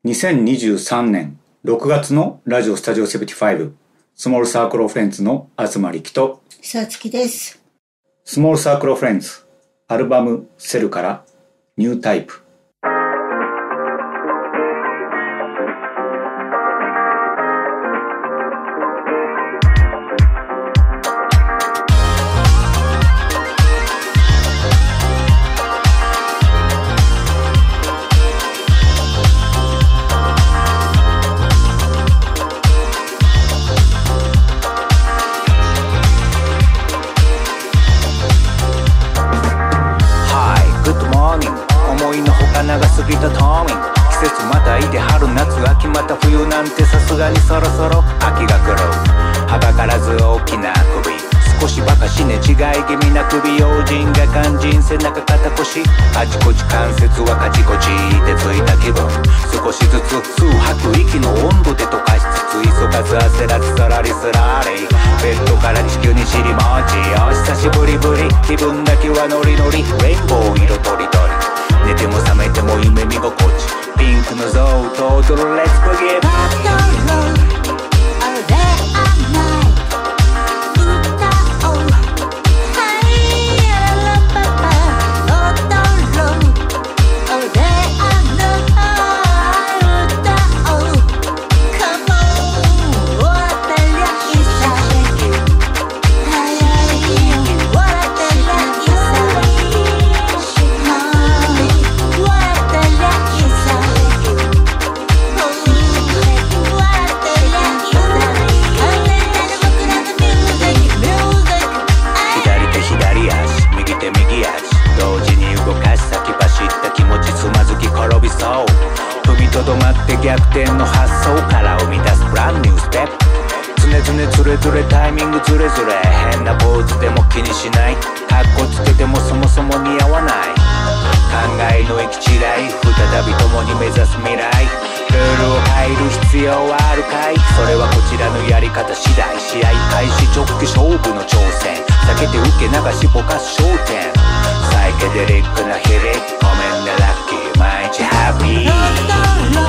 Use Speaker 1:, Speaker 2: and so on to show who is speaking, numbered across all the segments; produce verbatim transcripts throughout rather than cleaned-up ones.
Speaker 1: にせんにじゅうさんねんろくがつのラジオスタジオななじゅうごスモールサークルオフレンズの東力と
Speaker 2: さつきです。
Speaker 1: スモールサークルオフレンズアルバムセルからニュータイプ。
Speaker 3: 長すぎたターミング、季節またいで春夏秋また冬なんてさすがにそろそろ秋が来る。はばからず大きな首、少しバカしね違い気味な首、用心が肝心背中肩腰、あちこち関節はカチコチでついた気分、少しずつ吸う吐く息の温度で溶かしつつ急がず焦らずさらりすらり、ベッドから地球に尻餅、お久しぶりぶり、気分だけはノリノリ、レインボー色とりどり、寝ても覚めても夢見心地、ピンクのゾウと踊るレッツブギー。バトル逆転の発想から生み出すブランニューステップ、常々ズレズレタイミングズレズレ、変なポーズでも気にしない、カッコつけてもそもそも似合わない、考えの行き違い、再び共に目指す未来、ルールを変える必要はあるかい、それはこちらのやり方次第、試合開始直球勝負の挑戦、避けて受け流しぼかす焦点、サイケデリックな日々、ごめんねラッキー毎日ハッピー。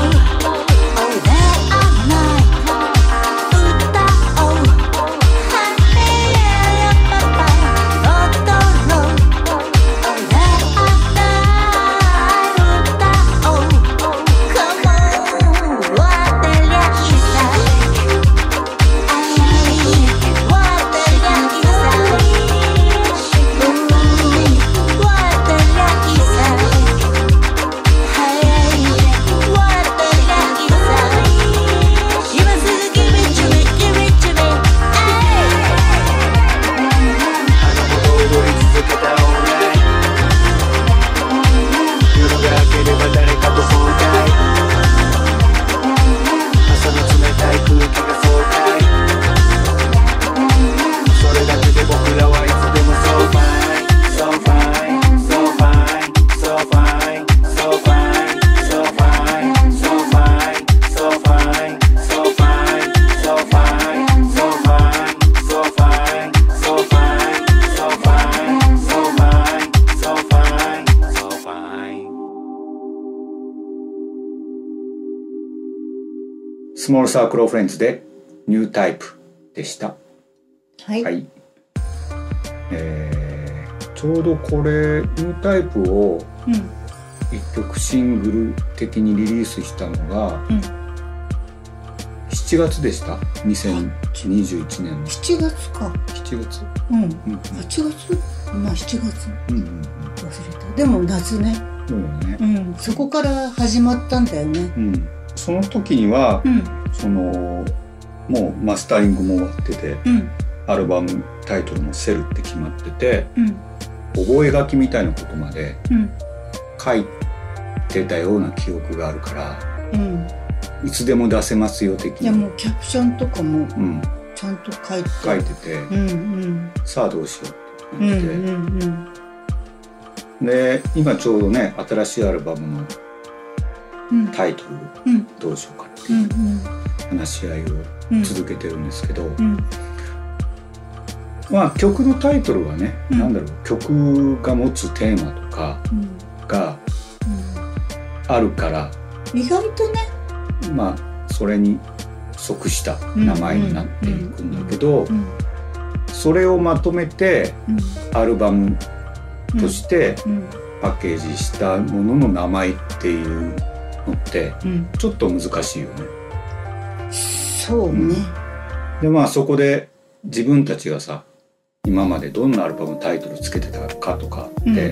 Speaker 1: スモールサークルオフフレンズでニュータイプでした。
Speaker 2: はい、はい、
Speaker 1: えー、ちょうどこれニュータイプをいっきょくシングル的にリリースしたのがしちがつでした。にせんにじゅういちねんの
Speaker 2: しちがつか。
Speaker 1: しちがつ、
Speaker 2: うん、うん、はちがつ、まあしちがつ、うんうんうん、忘れた。でも夏ね。
Speaker 1: そうよね、
Speaker 2: うん、そこから始まったんだよね。
Speaker 1: うん、その時には、うん、そのもうマスタリングも終わってて、うん、アルバムタイトルもセルって決まってて、うん、覚書きみたいなことまで書いてたような記憶があるから、うん、いつでも出せますよ的に。
Speaker 2: いやもうキャプションとかもちゃんと書いて、
Speaker 1: 書いてて、うんうん、さあどうしようって感じで、うんうんうん、で今ちょうどね新しいアルバムのタイトルをどうしようかっていう話し合いを続けてるんですけど、うんうん、まあ曲のタイトルはね、うん、なんだろう、曲が持つテーマとかがあるから、
Speaker 2: 意外とね
Speaker 1: まあそれに即した名前になっていくんだけど、それをまとめてアルバムとしてパッケージしたものの名前っていうのってちょっと難しいよね。
Speaker 2: そうね、
Speaker 1: うん、でまあそこで自分たちがさ今までどんなアルバムタイトルつけてたかとかって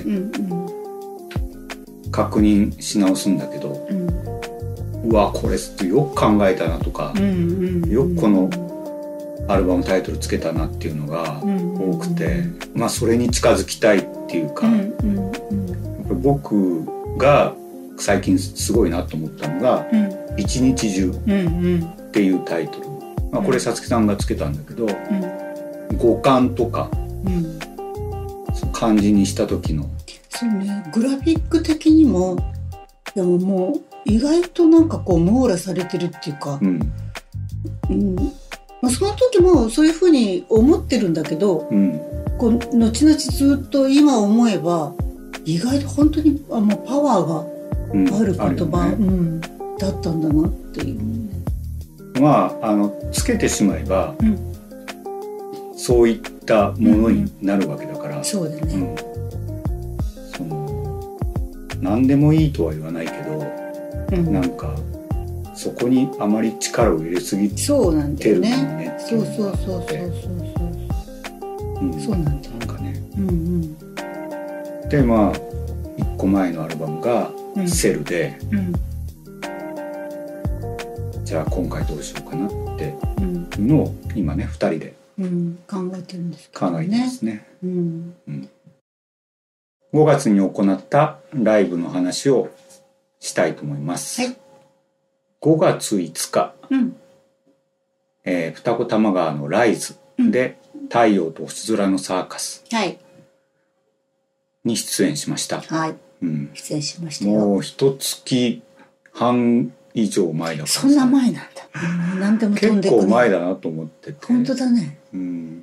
Speaker 1: 確認し直すんだけど、うん、うわこれよく考えたなとか、うんうんうん、よくこのアルバムタイトルつけたなっていうのが多くて、うんうんうん、まあそれに近づきたいっていうか、うんうんうん、やっぱり僕が最近すごいなと思ったのが、うん、一日中っていうタイトル、まあ、これさつきさんがつけたんだけど、うん、五感とか、うん、漢字にした時の
Speaker 2: そうね、グラフィック的にもでももう意外となんかこう網羅されてるっていうか、うんうんまあ、その時もそういうふうに思ってるんだけど、うん、こう後々ずっと今思えば意外と本当にあのパワーがある言葉、うんうんねうん、だったんだなっていう、ね、
Speaker 1: まああのつけてしまえば、うん、そういったものになるわけだから、うんうん、
Speaker 2: そうだね、うん、
Speaker 1: その何でもいいとは言わないけど、うん、なんかそこにあまり力を入れすぎてるもんね。
Speaker 2: そうそうそうそうそうそう
Speaker 1: うん、
Speaker 2: そうなんだよ。
Speaker 1: なんかね、
Speaker 2: うんうん、
Speaker 1: でまあいっこまえのアルバムがセルで、うん、じゃあ今回どうしようかなっていうのを今ねふたりで、
Speaker 2: うん、考えてるんですけどね。
Speaker 1: 考えてますね、うんうん、ごがつに行ったライブの話をしたいと思います、はい、ごがついつか、うんえー、二子玉川のライズで、うん、太陽と星空のサーカスに出演しました、
Speaker 2: はいうん、出演しましたよ。
Speaker 1: もう一月半以上前だから
Speaker 2: そんな前なんだ、うん、何でも飛んでくね。
Speaker 1: 結構前だなと思ってて。
Speaker 2: 本当だね、
Speaker 1: うん、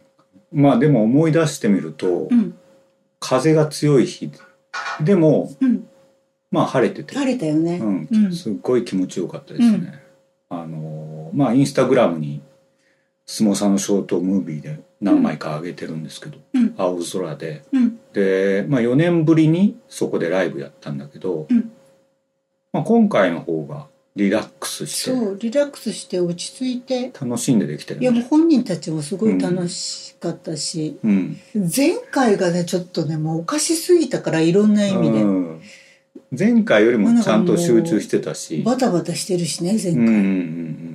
Speaker 1: まあでも思い出してみると、うん、風が強い日でも、うん、まあ晴れてて
Speaker 2: 晴れたよね、
Speaker 1: うんうん、すっごい気持ちよかったですね、うん、あのまあインスタグラムに相撲さんのショートムービーで何枚か上げてるんですけど、うん、青空で、うん、で、まあ、よねんぶりにそこでライブやったんだけど、うんまあ、今回の方がリラックスして
Speaker 2: そうリラックスして落ち着いて
Speaker 1: 楽しんでできてる、ね、
Speaker 2: いやもう本人たちもすごい楽しかったし、うんうん、前回がねちょっとねもうおかしすぎたからいろんな意味で、うん、
Speaker 1: 前回よりもちゃんと集中してたし
Speaker 2: バタバタしてるしね前回、うんうんうん、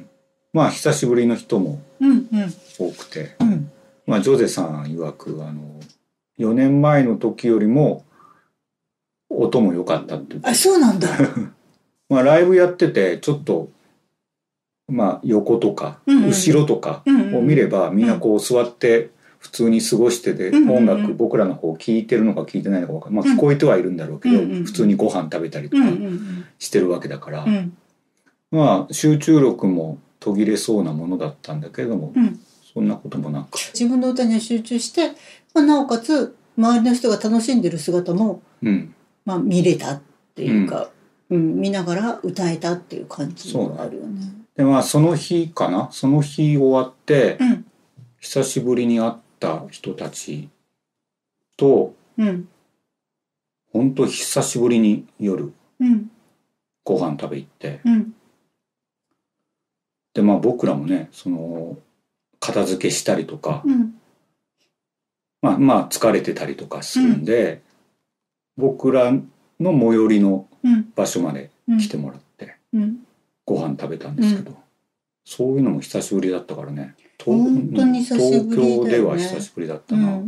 Speaker 1: まあ久しぶりの人も多くて、うんうんまあ、ジョゼさん曰くあのよねんまえの時よりも音も良かったって言って。
Speaker 2: あ、そうなんだ
Speaker 1: まあライブやっててちょっとまあ横とか後ろとかを見ればみんなこう座って普通に過ごしてて音楽僕らの方聞いてるのか聞いてないのか分かんない、まあ聞こえてはいるんだろうけど普通にご飯食べたりとかしてるわけだからまあ集中力も途切れそうなものだったんだけれどもそんなこともなく
Speaker 2: 自分の歌に集中して、まあ、なおかつ周りの人が楽しんでる姿も、うんまあ、見れたっていうか、うんうん、見ながら歌えたっていう感じがあるよね。
Speaker 1: でまあその日かなその日終わって、うん、久しぶりに会った人たちと、うん、ほんと久しぶりに夜、うん、ご飯食べ行って、うん、でまあ僕らもねその片付けしたりとか、うん、まあまあ疲れてたりとかするんで、うん、僕らの最寄りの場所まで来てもらって、うん、ご飯食べたんですけど、うん、そういうのも久しぶりだったからね。
Speaker 2: 本当に久しぶりだよね。
Speaker 1: 東京では久しぶりだったな、うんうんうん、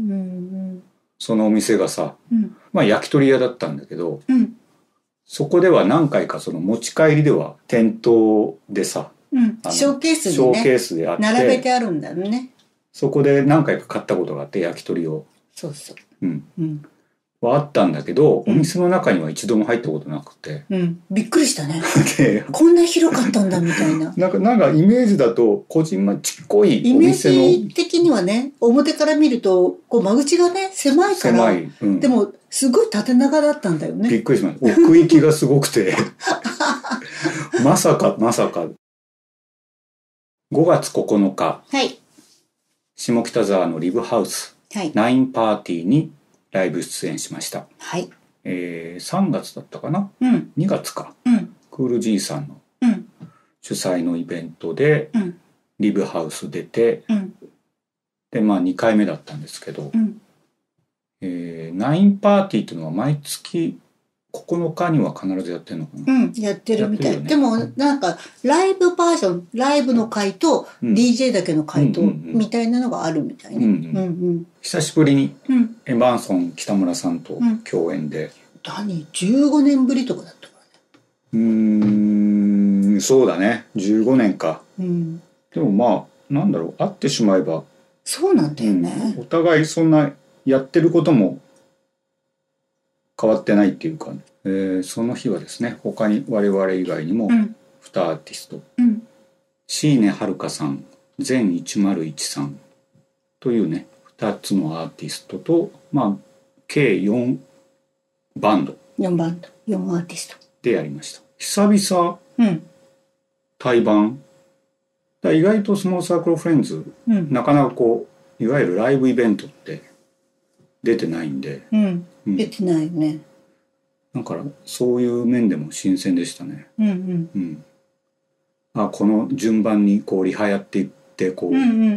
Speaker 1: そのお店がさ、うん、まあ焼き鳥屋だったんだけど、うん、そこでは何回かその持ち帰りでは店頭でさ
Speaker 2: うん、ショーケースでね、
Speaker 1: ショーケースであって
Speaker 2: 並べてあるんだよね。
Speaker 1: そこで何回か買ったことがあって焼き鳥を
Speaker 2: そうそう、
Speaker 1: うんうん、はあったんだけど、うん、お店の中には一度も入ったことなくて、
Speaker 2: うん、びっくりしたねこんな広かったんだみたいな
Speaker 1: なんか、なんかイメージだとこじんまちっこいお店の
Speaker 2: イメージ的にはね表から見るとこう間口がね狭いから狭い、うん、でもすごい縦長だったんだよね。
Speaker 1: びっくりしました。奥行きがすごくてまさかまさかごがつここのか、
Speaker 2: はい、
Speaker 1: 下北沢のリブハウス、はい、ナインパーティーにライブ出演しました。
Speaker 2: はい、
Speaker 1: えー、さんがつだったかな、
Speaker 2: うん、
Speaker 1: にがつか、
Speaker 2: うん、
Speaker 1: クール G さんの主催のイベントで、うん、リブハウス出て、うん、でまあにかいめだったんですけど、うん、えー、ナインパーティーっていうのは毎月ここのかには必ずやってるのかな。
Speaker 2: うん、やってるみたい。ね、でもなんかライブバージョン、ライブの回と ディージェー だけの回とみたいなのがあるみたいね。うんうんうん、
Speaker 1: 久しぶりにエマンソン北村さんと共演で。
Speaker 2: 何、じゅうごねんぶりとかだったからね。
Speaker 1: うーん、そうだね。じゅうごねんか。うん、でもまあなんだろう、会ってしまえば。
Speaker 2: そうなんだよね。
Speaker 1: うん、お互いそんなやってることも変わってないっていうか、ね、えー、その日はですね、他に我々以外にもにアーティスト、うん、椎根遥香さん、全いちまるいちさんというねふたつのアーティストと、まあ計よんバンド
Speaker 2: よんバンドよんアーティスト
Speaker 1: でやりました。久々、うん、対バンだ。意外とスモールサークルフレンズ、うん、なかなかこういわゆるライブイベントって出てないんで、
Speaker 2: うんうん、出てないよね。
Speaker 1: だからそういう面でも新鮮でしたね。うんうんうん、あ、この順番にこうリハやっていってこう、うんうんうんうん、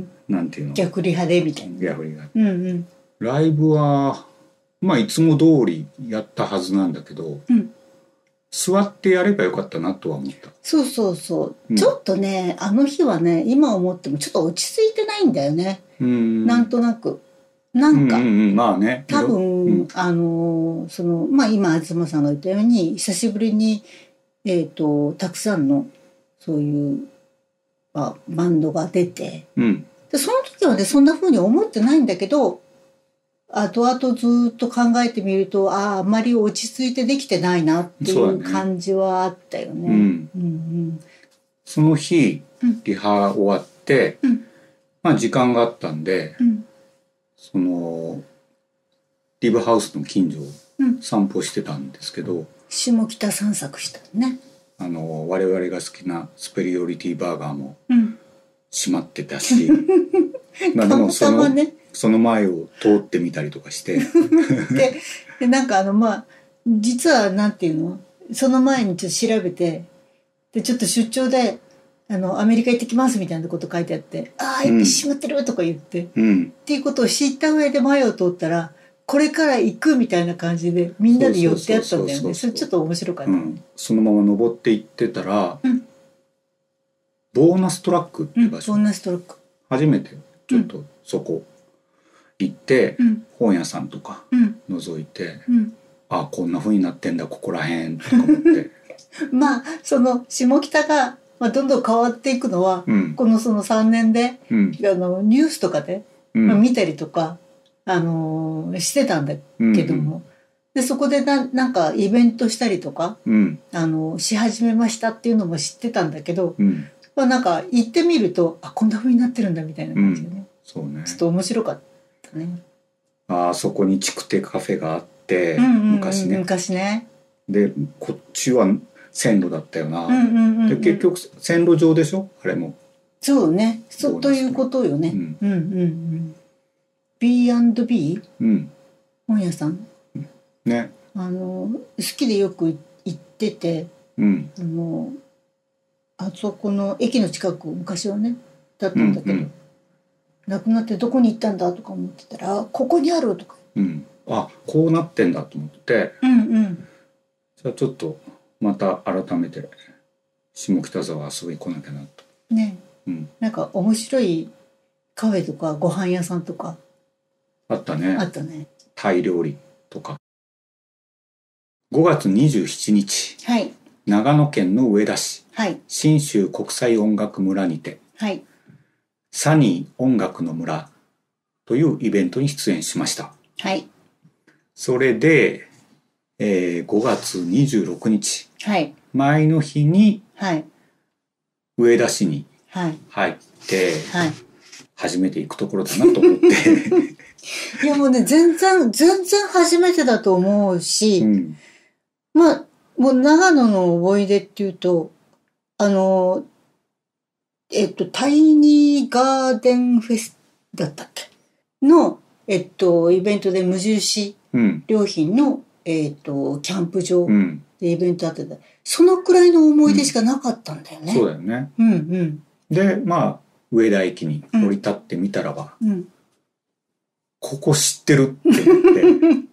Speaker 1: なんていうの、
Speaker 2: 逆リハでみたいな。
Speaker 1: 逆リハ、うんうん、ライブはまあいつも通りやったはずなんだけど、うん、座ってやればよかったなとは思った。
Speaker 2: そうそうそう、うん、ちょっとねあの日はね今思ってもちょっと落ち着いてないんだよね。うん、なんとなく。なんか、うんうんうん、まあね、多分、うん、あのそのまあ今東さんが言ったように久しぶりに、えーと、たくさんのそういう、まあ、バンドが出て、うん、でその時はねそんな風に思ってないんだけど、後々ずっと考えてみるとあああんまり落ち着いてできてないなっていう感じはあったよね。うんうんうん、
Speaker 1: その日リハ終わって、うん、まあ時間があったんで、うん、そのリブハウスの近所を散歩してたんですけど、うん、
Speaker 2: 下北散策したね。
Speaker 1: あの我々が好きなスペリオリティバーガーも閉まってたし、うん、まあでもその、ね、その前を通ってみたりとかして
Speaker 2: で, でなんかあのまあ実はなんていうの、その前にちょっと調べて、でちょっと出張であのアメリカ行ってきますみたいなこと書いてあって、ああ行ってしまってるとか言って、うん、っていうことを知った上で前を通ったらこれから行くみたいな感じでみんなで寄ってあったんだよね。それちょっと面白かった、ね、うん、
Speaker 1: そのまま登って行ってたら、うん、ボーナストラックって場所、
Speaker 2: うん、ボーナストラック初
Speaker 1: めてちょっとそこ行って、うん、本屋さんとか覗いて、うん、あこんな風になってんだここらへんとか思って
Speaker 2: まあその下北がまあ、どんどん変わっていくのは、うん、このそのさんねんで、うん、あのニュースとかで、うんまあ、見たりとか、あのー、してたんだけども、うん、でそこでな、なんかイベントしたりとか、うん、あのし始めましたっていうのも知ってたんだけど、うんまあ、なんか行ってみるとあこんな風になってるんだみたいな感じでね、うん、そうね、ちょっと面白かったね。
Speaker 1: あそこに築手カフェがあって、うんうんうん、昔ね
Speaker 2: 昔ね
Speaker 1: でこっちは線路だったよな、うんうんうんうん、で結局線路上でしょあれも。
Speaker 2: そうね、そうということよね、うん、うんうんうん ビーアンドビー、うん、本屋さん、ね、あの好きでよく行ってて、うん、あのあそこの駅の近く昔はねだったんだけど、うんうん、なくなってどこに行ったんだとか思ってたらここにあるとか、
Speaker 1: うん、あこうなってんだと思って、うんうん、じゃあちょっとまた改めて下北沢遊び来なきゃなと
Speaker 2: ね、うん、なんか面白いカフェとかご飯屋さんとか
Speaker 1: あったね。
Speaker 2: あったね。
Speaker 1: タイ料理とか。ごがつにじゅうしちにち、はい、長野県の上田市、はい、信州国際音楽村にて、はい、サニー音楽の村というイベントに出演しました。はい、それでえー、ごがつにじゅうろくにち、はい、前の日に上田市に入って、はい、初めて行くところだなと思って
Speaker 2: いやもうね全然全然初めてだと思うし、うん、まあもう長野の思い出っていうと、あの、えっと、タイニーガーデンフェスだったっけの、えっと、イベントで無印良品の、うん、えっと、キャンプ場でイベントあってた、うん、そのくらいの思い出しかなかったんだよね。
Speaker 1: うん、そうだよね。
Speaker 2: うんうん。
Speaker 1: で、まあ、上田駅に降り立ってみたらば、うん、ここ知ってるって言って、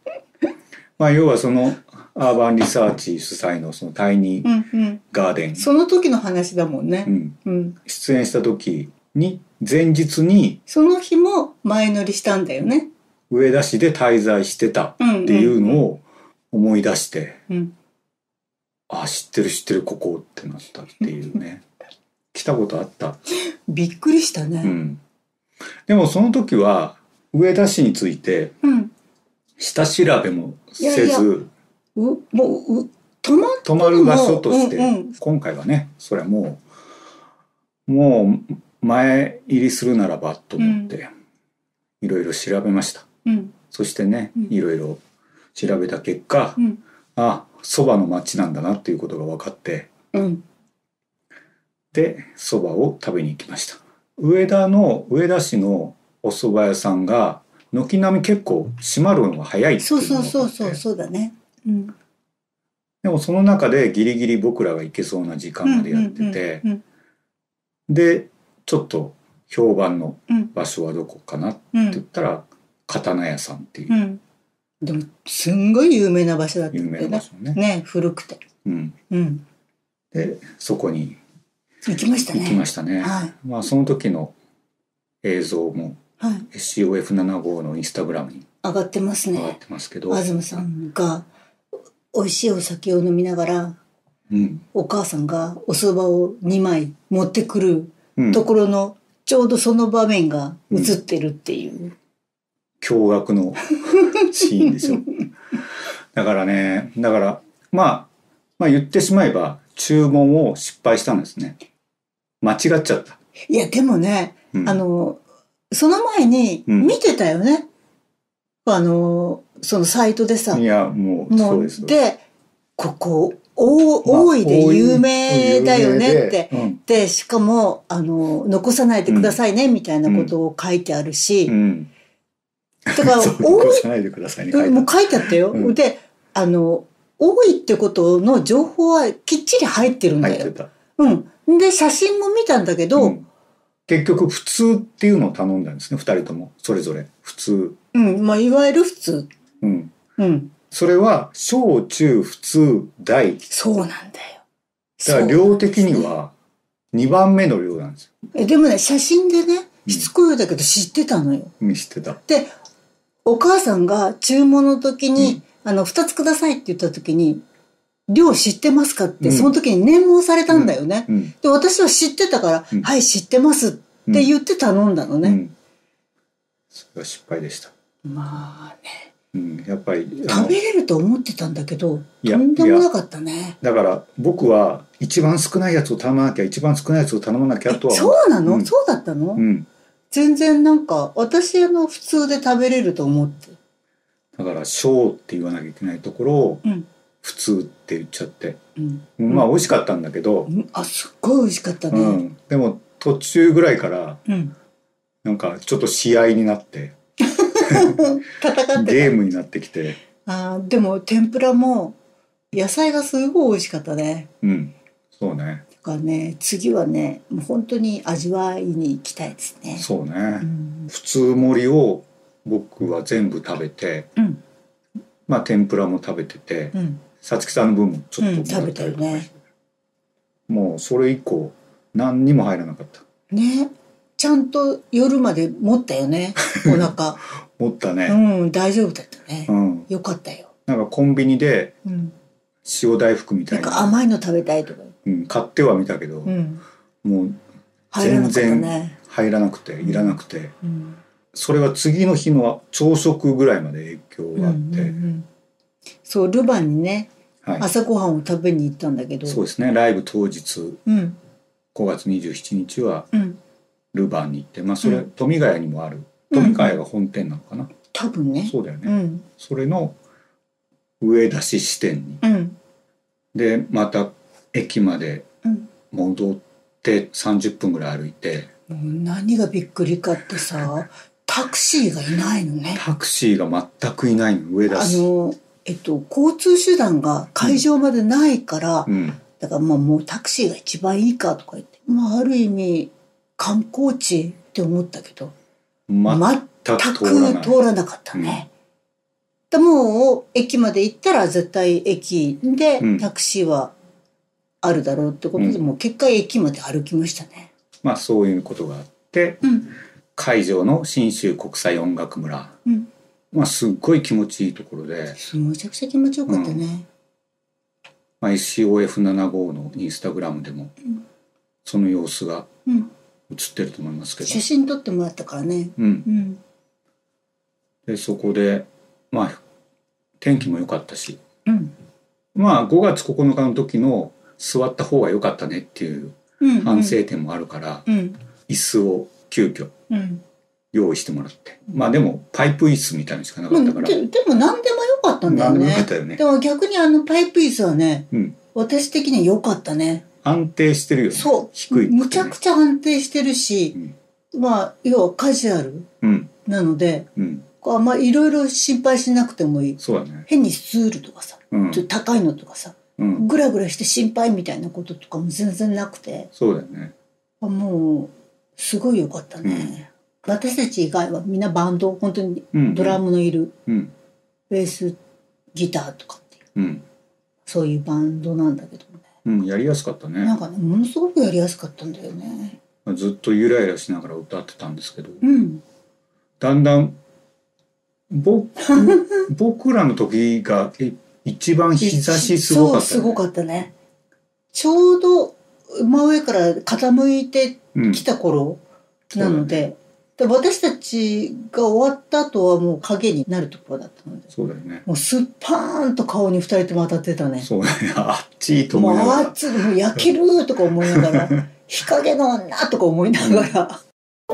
Speaker 1: まあ、要はその、アーバンリサーチ主催のそのタイニーガーデン、うんうん、
Speaker 2: その時の話だもんね、
Speaker 1: うんうん、出演した時に前日に
Speaker 2: その日も前乗りしたんだよね。
Speaker 1: 上田市で滞在してたっていうのを思い出して、うんうんうん、あ、知ってる知ってるここってなったっていうね来たことあった。
Speaker 2: びっくりしたね、
Speaker 1: うん、でもその時は上田市について下調べもせず、いやいや
Speaker 2: うもうう泊ま
Speaker 1: 泊まる場所として、うんうん、今回はねそれはもうもう前入りするならばと思っていろいろ調べました、うん、そしてねいろいろ調べた結果、うん、あそばの町なんだなっていうことが分かって、うん、でそばを食べに行きました。上田の上田市のお蕎麦屋さんが軒並み結構閉まるのが早いっていうのが分かって、
Speaker 2: そうそうそうそうそうだね、うん、
Speaker 1: でもその中でギリギリ僕らが行けそうな時間までやってて、うんうんうんうん、でちょっと評判の場所はどこかなって言ったら、うん、刀屋さんっていう、うん、
Speaker 2: でもすんごい有名な場所だったんだよね。
Speaker 1: 有名な場所ね。
Speaker 2: ね、古くて、
Speaker 1: うんうん、でそこに
Speaker 2: 行きましたね。
Speaker 1: 行きましたね、はい、まあその時の映像も、はい、エスシーオーエフななじゅうご のインスタグラムに
Speaker 2: 上がってますね。
Speaker 1: 上がってますけど、
Speaker 2: 東さんが美味しいお酒を飲みながら、うん、お母さんがお蕎麦をにまい持ってくるところの、うん、ちょうどその場面が映ってるっていう、うん、
Speaker 1: 驚愕のシーンでしょだからねだからまあまあ言ってしまえば注文を失敗したんですね。間違っちゃった。
Speaker 2: いやでもね、うん、あのその前に見てたよね、うん、あのそのサイトでさ。
Speaker 1: いやもうそうです。
Speaker 2: でここ大井で有名だよねって、うん、でしかもあの残さないでくださいね、うん、みたいなことを書いてあるし、うん、だから
Speaker 1: 残さないでくださいね書いてある。
Speaker 2: もう書いてあったよ、うん、であの多いってことの情報はきっちり入ってるんだよ。
Speaker 1: 入ってた。
Speaker 2: うん。で写真も見たんだけど、うん、
Speaker 1: 結局普通っていうのを頼んだんですね。ふたりともそれぞれ普通。
Speaker 2: うん。まあいわゆる普通。
Speaker 1: うん。うん。それは小中普通大。
Speaker 2: そうなんだよ。
Speaker 1: だから量的にはにばんめの量なんですよ。
Speaker 2: えでもね写真でねしつこいようだけど知ってたのよ。
Speaker 1: うん、知ってた。
Speaker 2: でお母さんが注文の時に、うんあの、二つくださいって言った時に、量知ってますかって、その時に念申されたんだよね。うんうん、で、私は知ってたから、うん、はい、知ってますって言って頼んだのね。うん、
Speaker 1: それは失敗でした。
Speaker 2: まあね。
Speaker 1: うん、やっぱり。
Speaker 2: 食べれると思ってたんだけど、とんでもなかったね。
Speaker 1: だから僕は一番少ないやつを頼まなきゃ、一番少ないやつを頼まなきゃとは思
Speaker 2: う。そうなの、うん、そうだったの、うん、全然なんか、私の普通で食べれると思って。
Speaker 1: だから小って言わなきゃいけないところを普通って言っちゃって、うん、まあ美味しかったんだけど、
Speaker 2: うん、あすっごい美味しかったね、うん、
Speaker 1: でも途中ぐらいから、うん、なんかちょっと試合になって
Speaker 2: 戦って
Speaker 1: ゲームになってきて、
Speaker 2: あでも天ぷらも野菜がすごい美味しかったね。
Speaker 1: うんそうね。
Speaker 2: だからね次はねもう本当に味わいに行きたいですね。
Speaker 1: そうね、うん、普通盛りを僕は全部食べて、うん、まあ天ぷらも食べてて、さつきさんの分もちょっともらったりとかして、うん、食べたよね。もうそれ以降何にも入らなかった
Speaker 2: ね。ちゃんと夜まで持ったよねお腹
Speaker 1: 持ったね。
Speaker 2: うん大丈夫だったね、うん、よかったよ。
Speaker 1: なんかコンビニで塩大福みたいな、
Speaker 2: なんか甘いの食べたいとか、
Speaker 1: うん、買ってはみたけど、うん、もう全然入らなくていらなくて、うんうんそれは次の日の朝食ぐらいまで影響があって、うんうんうん、
Speaker 2: そうルヴァンにね、はい、朝ごはんを食べに行ったんだけど、
Speaker 1: そうですねライブ当日、うん、ごがつにじゅうしちにちはルヴァンに行って、まあそれ、うん、富ヶ谷にもある富ヶ谷が本店なのかな、うん、
Speaker 2: 多分ね
Speaker 1: そうだよね、うん、それの上田市支店にでまた駅まで戻ってさんじゅっぷんぐらい歩いて、
Speaker 2: うん、もう何がびっくりかってさタクシーがいないのね。
Speaker 1: タクシーが全くいないの。上だし、
Speaker 2: あの、えっと、交通手段が会場までないから、
Speaker 1: うん、
Speaker 2: だからまあもうタクシーが一番いいかとか言って、まあ、ある意味観光地って思ったけど全く通らなかったね。うん、でもう駅まで行ったら絶対駅でタクシーはあるだろうってことで、うん、もう結果駅まで歩きましたね。
Speaker 1: まあそういうことがあって、うん、会場の信州国際音楽村、うん、まあすっごい気持ちいいところで、
Speaker 2: めちゃくちゃ気持ちよかったね。うん、
Speaker 1: まあ、エスシーオーエフななじゅうご のインスタグラムでもその様子が映ってると思いますけど、
Speaker 2: 写真撮ってもらったからね。うん、うん、
Speaker 1: でそこでまあ天気も良かったし、うん、まあごがつここのかの時の座った方が良かったねっていう反省点もあるから、うんうん、椅子を急遽用意してもらって、うん、まあでもパイプ椅子みたいなのしかなかったから、
Speaker 2: で, でも何でも良かったんだよね。
Speaker 1: 何でも良かったよね。
Speaker 2: でも逆にあのパイプ椅子はね、うん、私的には良かったね。
Speaker 1: 安定してるよね。
Speaker 2: そう、低い、ね、むちゃくちゃ安定してるし、うん、まあ要はカジュアルなので、うん、こうまあいろいろ心配しなくてもいい。
Speaker 1: そうだね。
Speaker 2: 変にスツールとかさ、うん、ちょっと高いのとかさ、うん、グラグラして心配みたいなこととかも全然なくて、
Speaker 1: そうだよね。
Speaker 2: もうすごい良かったね。うん、私たち以外はみんなバンド、本当にドラムのいる、うん、ベースギターとかっていう、うん、そういうバンドなんだけどね。
Speaker 1: うん、やりやすかったね。
Speaker 2: なんかね、ものすごくやりやすかったんだよね。
Speaker 1: ずっとゆらゆらしながら歌ってたんですけど、うん、だんだん僕僕らの時が一番日差しすごかったね。
Speaker 2: そう、すごかったね。ちょうど真上から傾いてきた頃なので、うん、で私たちが終わった後はもう影になるところだったので、
Speaker 1: そうだよね。
Speaker 2: もうスッパーンと顔に二人とも当たってたね。
Speaker 1: そうだね。あっちいと思いながら。
Speaker 2: もうあっちもう焼けるとか思いながら、日陰の女とか思いながら。うん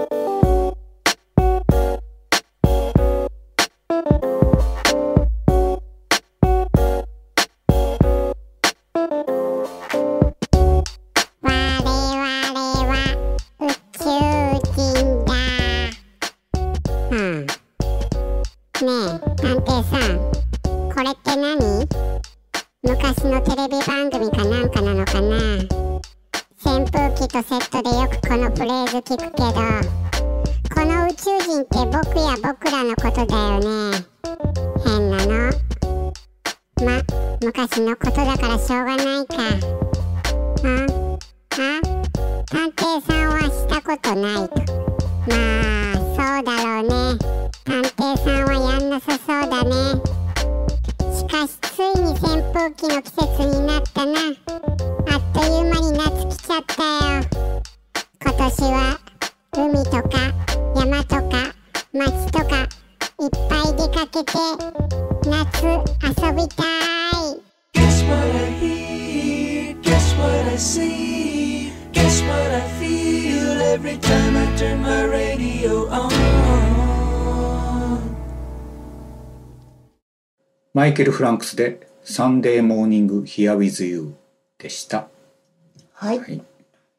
Speaker 4: 聞くけど、この宇宙人って僕や僕らのことだよね。変なの。ま、昔のことだからしょうがないか。あ、あ、探偵さんはしたことないと。まあ、そうだろうね。探偵さんはやんなさそうだね。しかし、ついに扇風機の季節になったな。あっという間に夏来ちゃったよ。今年は海とか山とか町とかいっぱい出かけて夏遊びたい。
Speaker 5: Guess what I hear, guess what I see, guess what I feel every time I turn my radio on。
Speaker 1: マイケル・フランクスでサンデーモーニング Here with You でした。
Speaker 2: はい、はい、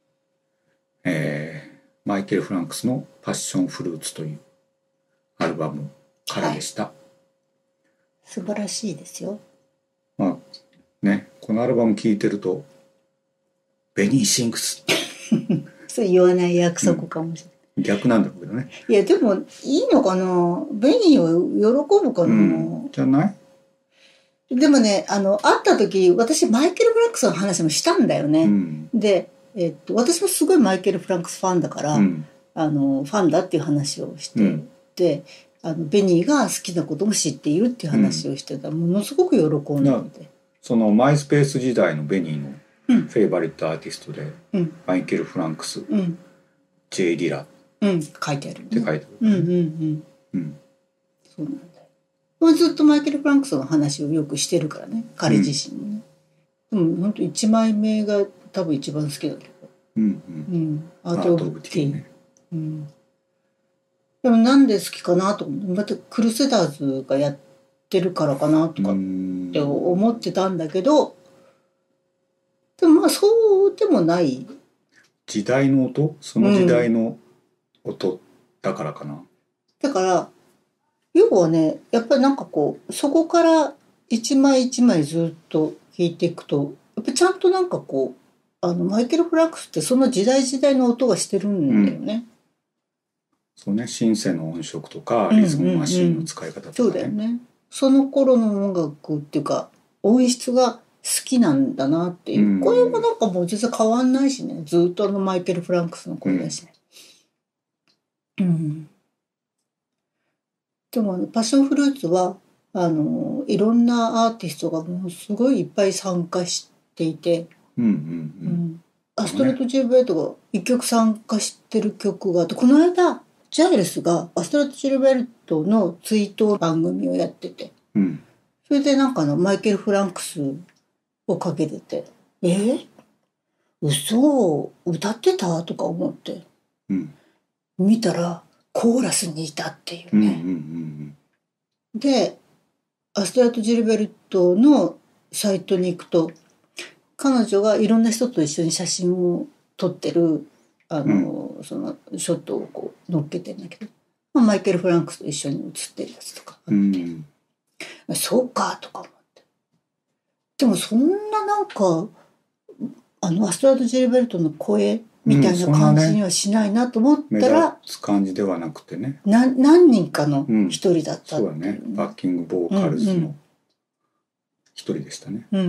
Speaker 1: えー、マイケル・フランクスのパッションフルーツというアルバムからでした。はい、
Speaker 2: 素晴らしいですよ。
Speaker 1: まあね、このアルバム聴いてるとベニー・シングス
Speaker 2: そう言わない約束かもしれない、
Speaker 1: うん、逆なんだろうけどね。
Speaker 2: いやでもいいのかな、ベニーを喜ぶかな、うん、
Speaker 1: じゃない。
Speaker 2: でもね、あの会った時私マイケル・フランクスの話もしたんだよね、うん、でえっと、私もすごいマイケル・フランクスファンだから、うん、あのファンだっていう話をして、うん、であのベニーが好きなことも知っているっていう話をしてた、うん、ものすごく喜んでて、
Speaker 1: そのマイスペース時代のベニーのフェイバリットアーティストで、うん、マイケル・フランクス、うん、ジェイ・ディラ、
Speaker 2: うん、書いてある、ね、
Speaker 1: って書いてある、
Speaker 2: うんうんうんうん、そうなんだよ。もうずっとマイケル・フランクスの話をよくしてるからね、彼自身もね、うん、でも本当いちまいめが多分一番好きだけど、うんうんうん、アート・オブ・ティー、ね、うん、でもなんで好きかなと思って、またクルセダーズがやってるからかなとかって思ってたんだけど、 でもまあそうでもない。
Speaker 1: 時代の音、その時代の音だからかな。うん、
Speaker 2: だから要はね、やっぱりなんかこうそこから一枚一枚ずっと弾いていくと、やっぱちゃんとなんかこうあのマイケル・フランクスってその時代時代の音がしてるんだよね。うん、
Speaker 1: そうね、シンセの音色とかリズムマシンの使い方とかね。
Speaker 2: そうだよね。その頃の音楽っていうか音質が好きなんだなっていう、うん、声もなんかもう実は変わんないしね、ずっとあのマイケル・フランクスの声だしね。うん。うん、でもあのパッションフルーツはあのいろんなアーティストがもうすごいいっぱい参加していて、うんうんうんうん、アストレット・ジルベルトがいっきょく参加してる曲があって、この間ジャイルスがアストレット・ジルベルトの追悼番組をやってて、うん、それでなんかのマイケル・フランクスをかけてて、えー、嘘歌ってたとか思って、うん、見たらコーラスにいたっていうね、うんうんうんうん、でアストレット・ジルベルトのサイトに行くと彼女がいろんな人と一緒に写真を撮ってるあの、うん、そのショットをこう載っけてんだけど、まあ、マイケル・フランクスと一緒に写ってるやつとかあって、うん、そうかとか思って、でもそんななんかあのアストラッド・ジルベルトの声みたいな感じにはしないなと思ったら、うんね、目立つ感じではなくてね、な何人かの一人だったっていう、ね、うん、そうだね、バッキングボーカルズの一人でしたね、うんうん、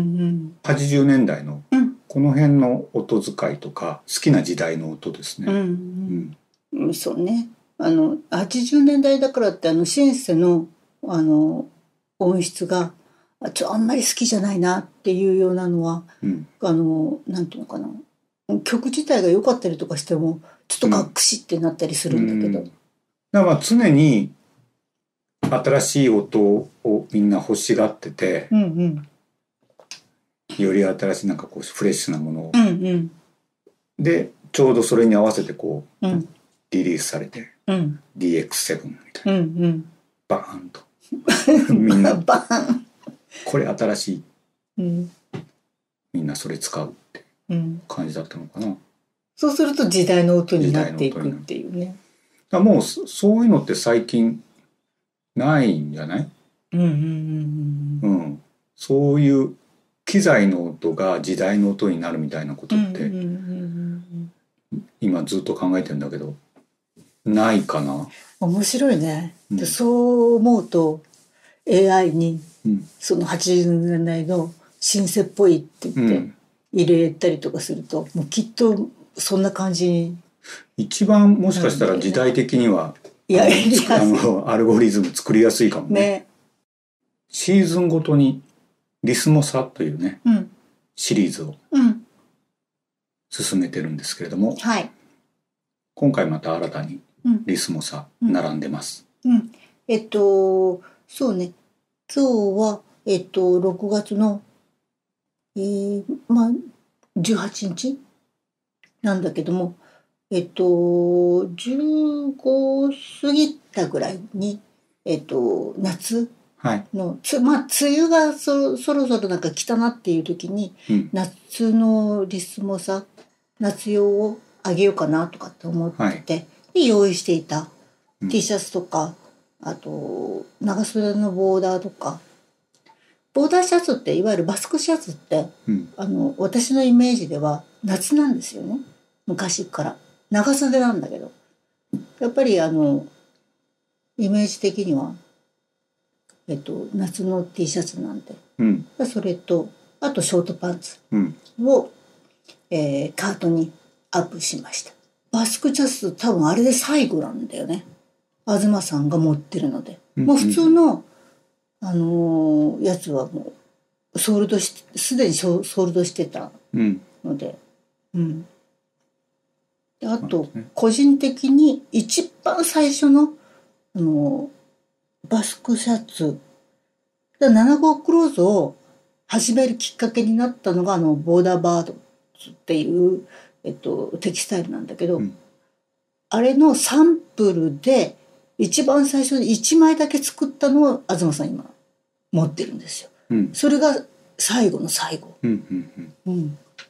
Speaker 2: はちじゅうねんだいのこの辺の音使いとか好きな時代の音ですね、うんうんうん、そうね、あのはちじゅうねんだいだからってあのシンセのあの音質がちょあんまり好きじゃないなっていうようなのは、うん、あのなんていうのかな、曲自体が良かったりとかしてもちょっとがっくしってなったりするんだけど、うんうん、だからまあ常に新しい音をみんな欲しがってて、うんうん、より新しいなんかこうフレッシュなものを、うんうん、でちょうどそれに合わせてこう、うん、リリースされて、うん、ディーエックスセブン みたいな、うんうん、バーンとみんなバーンこれ新しい、うん、みんなそれ使うって感じだったのかな、うん、そうすると時代の音になっていくっていうね。だもうそういうのって最近ないんじゃない？うんうんうんうん、うん、そういう機材の音が時代の音になるみたいなことって、うんうんうんうん、今ずっと考えてるんだけどないかな。面白いね、うん、でそう思うと エーアイ にそのはちじゅうねんだいのシンセっぽいって言って入れたりとかすると、うん、もうきっとそんな感じに一番もしかしたら時代的には、いや、あのアルゴリズム作りやすいかも ね, ねシーズンごとにリスモサというね、うん、シリーズを進めてるんですけれども、うんはい、今回また新たにリスモサ並んでます、うんうん、えっとそうね、今日はえっとろくがつの、えー、まあじゅうはちにちなんだけども、えっとじゅうご過ぎたぐらいにえっと夏の、はい、まあ梅雨が そ, そろそろなんか来たなっていう時に、うん、夏のリスモサ夏用をあげようかなとかって思ってて、はい、で用意していた T シャツとか、うん、あと長袖のボーダーとか、ボーダーシャツっていわゆるバスクシャツって、うん、あの私のイメージでは夏なんですよね、昔から長袖なんだけど、やっぱりあのイメージ的には、えっと、夏の T シャツなんで、うん、それとあとショートパンツを、うんえー、カートにアップしました。バスクシャツ多分あれで最後なんだよね、東さんが持ってるので、うんうん、もう普通の、あのー、やつはもうソールドしすでにソールドしてたので、うん、うんあと個人的に一番最初の、あのバスクシャツなな号クローズを始めるきっかけになったのがあのボーダーバードっていう、えっと、テキスタイルなんだけど、うん、あれのサンプルで一番最初にいちまいだけ作ったのを東さん今持ってるんですよ、うん、それが最後の最後、うんうんうんうん、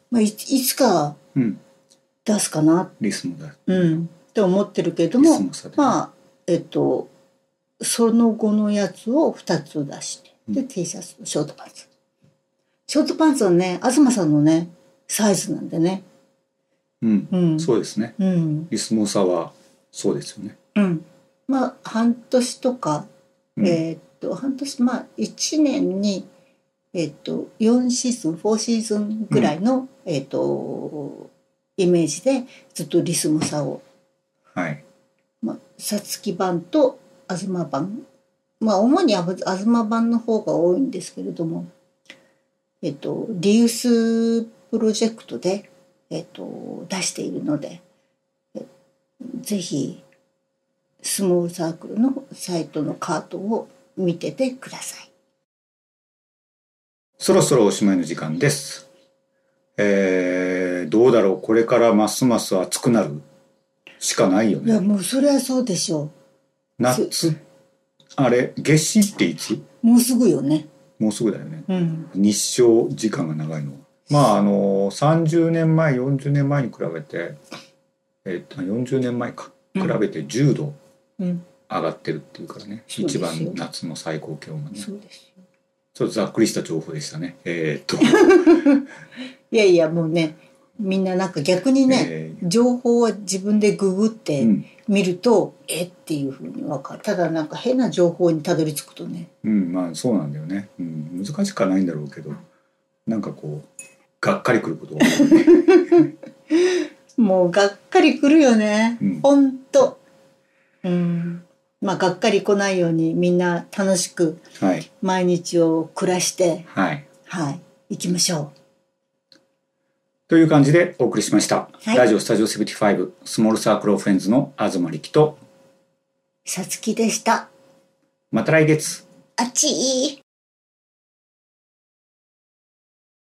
Speaker 2: まあ、い, いつか出すかな、うん、
Speaker 1: リスもだ、
Speaker 2: うん、って思ってるけれども、まあえっとその後のやつをふたつ出して、で、うん、T シャツとショートパンツ。ショートパンツはね、東さんのねサイズなんでね。
Speaker 1: うん、うん、そうですね。うん、リスモサはそうですよね。
Speaker 2: うん。まあ半年とか、うん、えー、っと半年まあいちねんにえー、っとよんシーズンよんシーズンぐらいの、うん、えー、っとイメージでずっとリスモサを、
Speaker 1: はい。
Speaker 2: まあさつき版と東版、まあ主に東版の方が多いんですけれども、えー、っとリユースプロジェクトでえー、っと出しているので、ぜひスモールサークルのサイトのカートを見ててください。
Speaker 1: そろそろおしまいの時間です。えー、どうだろう、これからますます暑くなるしかないよね。
Speaker 2: いやもうそれはそうでしょう。
Speaker 1: 夏、あれ夏至っていつ？
Speaker 2: もうすぐよね。
Speaker 1: もうすぐだよね、
Speaker 2: うん、
Speaker 1: 日照時間が長いのは。まああのさんじゅうねんまえよんじゅうねんまえに比べて、えー、っとよんじゅうねんまえか比べてじゅうど上がってるっていうからね、うん、一番夏の最高気温がね。
Speaker 2: そうですよ。
Speaker 1: ちょっとざっくりした情報でしたね。えー、っと
Speaker 2: いやいやもうね、みんななんか逆にね、えー、情報は自分でググって見ると、うん、えっていうふうに分かる。ただなんか変な情報にたどり着くとね、
Speaker 1: うん、まあそうなんだよね、うん、難しくはないんだろうけど、なんかこうがっかりくることが多いね
Speaker 2: もうがっかりくるよね、うん、ほんと、うん、まあがっかり来ないようにみんな楽しく毎日を暮らして、
Speaker 1: はい、
Speaker 2: はい、行きましょ
Speaker 1: うという感じでお送りしました、はい、ラジオスタジオセブンティファイブスモールサークルオフフレンズの東力と
Speaker 2: さつきでした。
Speaker 1: また来月。
Speaker 2: あっちー。